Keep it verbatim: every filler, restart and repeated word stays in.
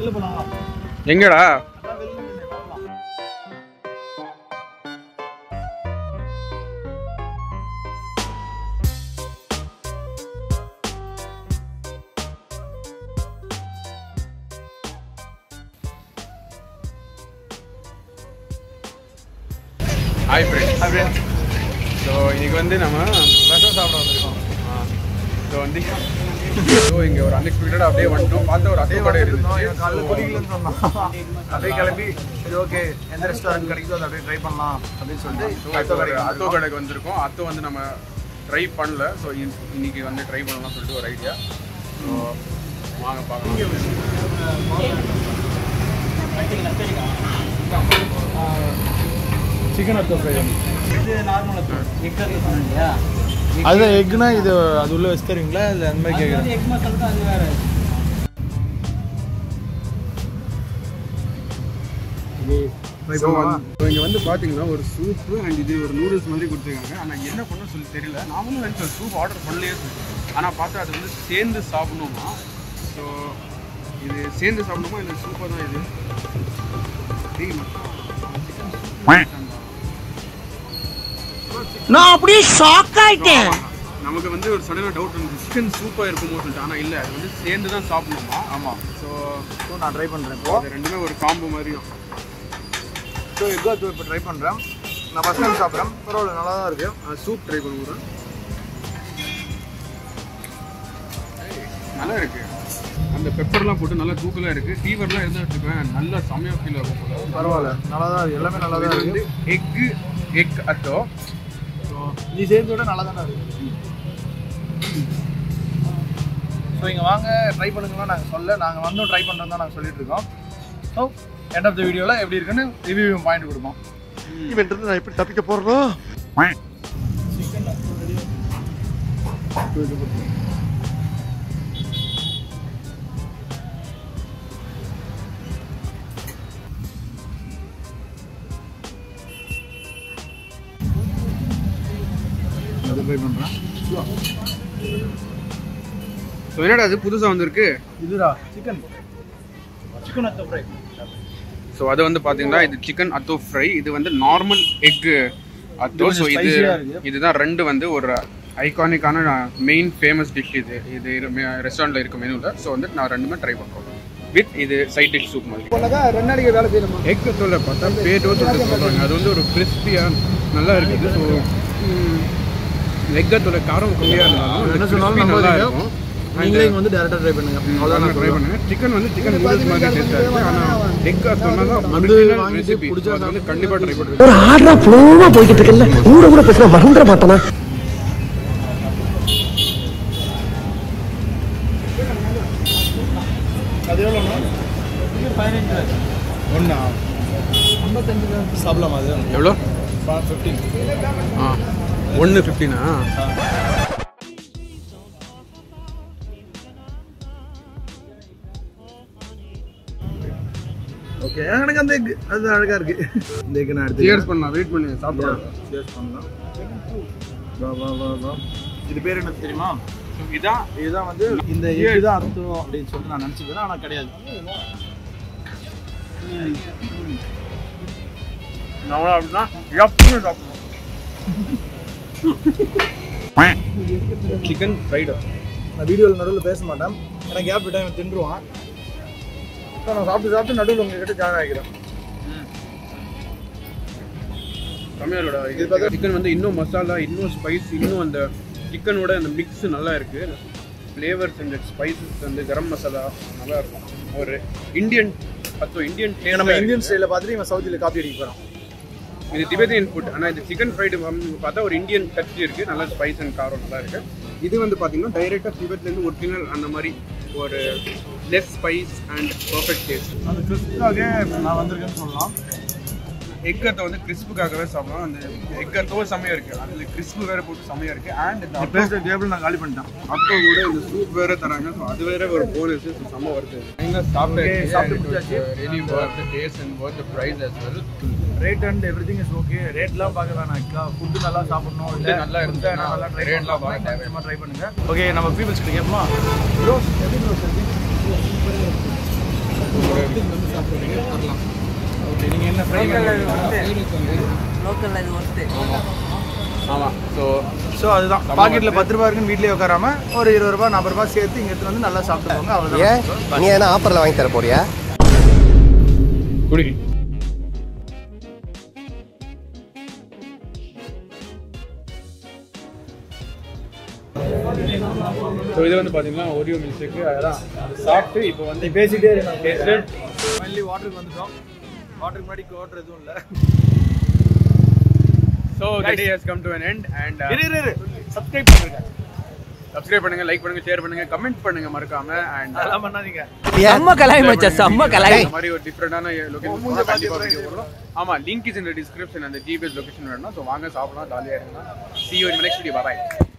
எங்கடா hi friends hi friends so இன்றைக்கி வந்து நம்ம ரசம் சாப்பிட வந்திருக்கோம். ஸோ வந்து ஸோ இங்கே ஒரு அன்எக்ஸ்பெக்டடாக அப்படியே வந்துட்டோம். பார்த்து ஒரு அதே கடை இருந்துச்சு. காலையில் குடிக்கலன்னு சொன்னோம். அப்படியே கிளம்பி சரி ஓகே எந்த ரெஸ்டாரண்ட் கிடைக்குதோ அதை அப்படியே ட்ரை பண்ணலாம் அப்படின்னு சொல்லிட்டு அத்தோ கடை அத்தோ கடைக்கு வந்திருக்கோம். அத்தோ வந்து நம்ம ட்ரை பண்ணல. ஸோ இன்னைக்கு வந்து ட்ரை பண்ணலாம்னு சொல்லிட்டு ஒரு ஐடியா. ஸோ வாங்க பார்க்கலாம். சிக்கன் அத்தோ ஃப்ரை இது நார்மல் அத்தோ எக் அத்தோ சொன்னீங்களா? அதுதான் எக்னா இது அது உள்ள வச்சு தருவீங்களா இல்லை அந்த மாதிரி கேட்குறேன். எக் மசாலா அது வேற. ஸோ இங்கே வந்து பார்த்தீங்கன்னா ஒரு சூப்பு அண்ட் இது ஒரு நூடுல்ஸ் மாதிரி கொடுத்துருக்காங்க. ஆனால் என்ன பண்ண சொல்லி தெரியல. நாமளும் நினச்சோம் சூப் ஆர்டர் பண்ணலையே சொல்லி. ஆனால் பார்த்தா அது வந்து சேர்ந்து சாப்பிடணுமா. ஸோ இது சேர்ந்து சாப்பிடணுமா இல்லை சூப்பாக தான் இது நான் அப்படியே ஷாக் ஆயிட்டேன். நமக்கு வந்து ஒரு சடனாக டவுட் இருந்துச்சு சிக்கன் சூப்பாக இருக்குமோ சொல்லிட்டு. ஆனால் இல்லை, அது வந்து சேர்ந்து தான் சாப்பிடணுமா. ஆமாம். ஸோ ஸோ நான் ட்ரை பண்ணுறேன். இப்போ அது ரெண்டுமே ஒரு காம்போ மாதிரியும். ஸோ எக் அத்தோ இப்போ ட்ரை பண்ணுறேன். நான் ஃபஸ்ட் டைம் சாப்பிட்றேன். பரவாயில்ல, நல்லா தான் இருக்குது. சூப் ட்ரை பண்ணுறேன். நல்லா இருக்குது. அந்த பெப்பர்லாம் போட்டு நல்லா தூக்கலாக இருக்குது. ஃபீவர்லாம் இருந்தால் வச்சுக்கேன் நல்லா செம்மையாக ஃபீல் ஆகும் போல. பரவாயில்ல, நல்லா தான் இருக்குது. எல்லாமே நல்லா தான் இருக்குது. Egg egg atho. ஸோ நீ சேர்ந்தோட நல்லா தானே இருக்குது. ஸோ இங்கே வாங்க ட்ரை பண்ணுங்கன்னா நாங்கள் சொல்ல நாங்கள் வந்தும் ட்ரை பண்ணுறோம் தான் நாங்கள் சொல்லிட்டு இருக்கோம். ஸோ எண்ட் ஆஃப் த வீடியோவில் எப்படி இருக்குன்னு ரிவ்யூ பாயிண்ட் கொடுப்போம். இவன்ட்டு நான் எப்படி தப்பிக்க போகிறோம். சிக்கன் அது ட்ரை பண்ணுறேன். ஸோ என்னடா அது புதுசாக வந்திருக்கு? இதுடா சிக்கன் சிக்கன் அத்தோ ஃப்ரை. ஸோ அது வந்து பார்த்தீங்கன்னா இது சிக்கன் அத்தோ ஃப்ரை. இது வந்து நார்மல் எக் அத்தோ. ஸோ இது இதுதான் ரெண்டு வந்து ஒரு ஐகானிக்கான மெயின் ஃபேமஸ் டிஷ். இது இது ரெஸ்டாரண்ட்டில் இருக்க மெனுவில். ஸோ வந்து நான் ரெண்டுமே ட்ரை பண்ணுறோம் வித் இது சைட் டிஷ் சூப் மாதிரி. ரெண்டு நாளைக்கு வேலை செய்யணுமா? எக் அத்தோவில் பார்த்தா பேட்டோ சொல்லிட்டு சொல்கிறாங்க. அது வந்து ஒரு கிறிஸ்பியாக நல்லா இருக்குது. ஸோ எக் அத்தோட காரம் கம்மியாக இருந்தாலும் என்ன சொன்னாலும் நல்லா இருக்கும். நீங்களே இங்கே வந்து டேரெக்டாக ட்ரை பண்ணுங்க. அவ்வளோதான் ட்ரை பண்ணுங்க. சிக்கன் வந்து சிக்கன் நூடுல்ஸ் மாதிரி டேஸ்ட்டாக இருக்குது. ஆனால் எக் அத்தோனா தான் வந்து ரெசிபி பிடிச்சா வந்து கண்டிப்பாக ட்ரை பண்ணுறேன். ஒரு ஆர்டரா ஃப்ளோவா போய்கிட்டு இருக்கல கூட கூட பேசுனா மறந்துட மாட்டானா. அது எவ்வளோண்ணா? பதினஞ்சு ஒன்றா ஐம்பத்தஞ்சு சாப்பிடலாமா? அது எவ்வளோ? ஃபிஃப்டீன். ஆ ஒன்று ஃபிஃப்டினா? ஓகே, எனக்கு அந்த எக் அது அழகாக இருக்குது. இந்த எக் நான் எடுத்து சியர்ஸ் பண்ணலாம். வெயிட் பண்ணி சாப்பிடலாம். சியர்ஸ் பண்ணலாம். வா வா வா வா. இது பேர் என்ன தெரியுமா? இதான் இதுதான் வந்து இந்த எக் தான் அர்த்தம் அப்படின்னு சொல்லிட்டு நான் நினச்சிக்கிறேன். ஆனால் கிடையாது. நம்மளா அப்படின்னா எப்பவுமே சாப்பிடுவோம். Chicken fried. நான் வீடியோவில் நடுவில் பேச மாட்டேன். எனக்கு கேப் விட்டா இவன் தின்றுவான். ஸோ நான் சாப்பிட்டு சாப்பிட்டு நடுவில் உங்ககிட்ட ஜாயின் ஆகிக்கிறேன். கம்மியாலோட இது பார்த்தா சிக்கன் வந்து இன்னும் மசாலா இன்னும் ஸ்பைஸ் இன்னும் அந்த சிக்கனோட அந்த மிக்ஸ் நல்லா இருக்குது. ஃப்ளேவர்ஸ் அண்ட் ஸ்பைசஸ் வந்து கரம் மசாலா நல்லா இருக்கும். ஒரு இந்தியன் அத்தோ இந்தியன் டேஸ்ட். நம்ம இந்தியன் ஸ்டைலில் பார்த்துட்டு இவன் சவுத்தில் காப்பி அடிக்க போகிறான். இது திபெத்தியன் ஃபுட். ஆனால் இது சிக்கன் ஃப்ரைடு பார்த்தா ஒரு இந்தியன் டச் இருக்குது. நல்லா ஸ்பைஸ் அண்ட் காரம் நல்லா இருக்குது. இது வந்து பார்த்தீங்கன்னா டைரெக்டாக திபெத்லேருந்து ஒரிஜினல் அந்த மாதிரி ஒரு less spice and perfect taste. அந்த கிறிஸ்புக்காக நான் வந்திருக்கேன்னு சொல்லலாம். எக் அத்தோ வந்து கிறிஸ்புக்காகவே சாப்பிடலாம். அந்த எக் அத்தோ செம்மையாக இருக்குது. அதில் கிறிஸ்பு வேறு போட்டு செம்மையாக இருக்குது. அண்ட் இந்த பேசுகிற டேபிள் நான் காலி பண்ணிட்டேன். அத்தோ கூட இந்த சூப் வேறு தராங்க. ஸோ அது வேறு ஒரு போனஸ். செம்ம வருது. எங்கே சாப்பிட்டு சாப்பிட்டு ready worth taste and worth the price as well. Rate and everything is okay. ரேட்லாம் பார்க்க வேணாம். ஃபுட்டு நல்லா சாப்பிடணும். இல்லை நல்லா இருந்தா நல்லா ட்ரை ரேட்லாம் பண்ணலாம். ட்ரை பண்ணுங்க. ஓகே, நம்ம பீப்புள்ஸ் கிட்ட கேட்போமா? ப்ரோ எப்படி ப்ரோ சார் வந்து சாப்பிடுறீங்க வரலாம். ஓகே, நீங்கள் என்ன ஃப்ரை லோக்கல்ல இது ஒர்த்து. ஆமாம். ஸோ ஸோ அதுதான் பாக்கெட்டில் பத்து ரூபா இருக்குன்னு வீட்லேயே உட்காராம ஒரு இருபது ரூபா நாற்பது ரூபா சேர்த்து இங்கே எடுத்து வந்து நல்லா சாப்பிட்டுக்கோங்க. அவ்வளோதான். ஏன் நீ என்ன ஆஃபர்ல வாங்கி தர போறியா? குடி. ஸோ இது வந்து பார்த்தீங்கன்னா ஒரியோ மில்க் ஷேக்கு. அதெல்லாம் சாப்பிட்டு இப்போ வந்து பேசிட்டே இருக்கேன். ஃபைனலி வாட்டருக்கு வந்துட்டோம். வாட்டருக்கு முன்னாடி வாட்டர் எதுவும் இல்லை. So the day has come to an end and இரு இரு இரு சப்ஸ்கிரைப் பண்ணுங்க. சப்ஸ்கிரைப் பண்ணுங்க, லைக் பண்ணுங்க, ஷேர் பண்ணுங்க, கமெண்ட் பண்ணுங்க மறக்காம. அண்ட் அதெல்லாம் பண்ணாதீங்க. செம்ம கலாய் மச்சான், செம்ம கலாய். இந்த மாதிரி ஒரு டிஃபரெண்டான லொகேஷன் கண்டிப்பா வீடியோ வரும். ஆமா, link is in the description. அந்த ஜிபிஎஸ் லொகேஷன் வேணும்னா ஸோ வாங்க சாப்பிடலாம், ஜாலியாக இருக்கலாம். see you in my next video. bye bye.